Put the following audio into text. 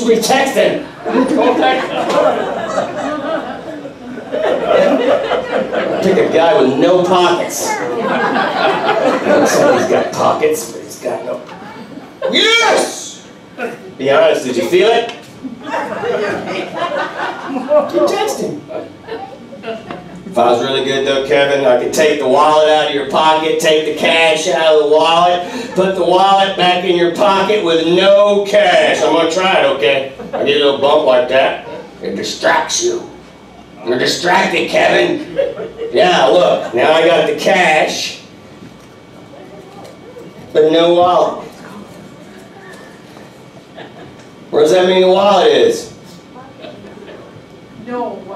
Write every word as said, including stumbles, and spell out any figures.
should we text him? Pick a guy with no pockets. Somebody's got pockets, but he's got no... Yes! Be honest, did you feel it? You text him. If I was really good though, Kevin, I could take the wallet out of your pocket, take the cash out of the wallet, put the wallet back in your pocket with no cash. I'm gonna try it, okay? I get a little bump like that. It distracts you. You're distracted, Kevin. Yeah, look, now I got the cash, but no wallet. What does that mean the wallet is? No.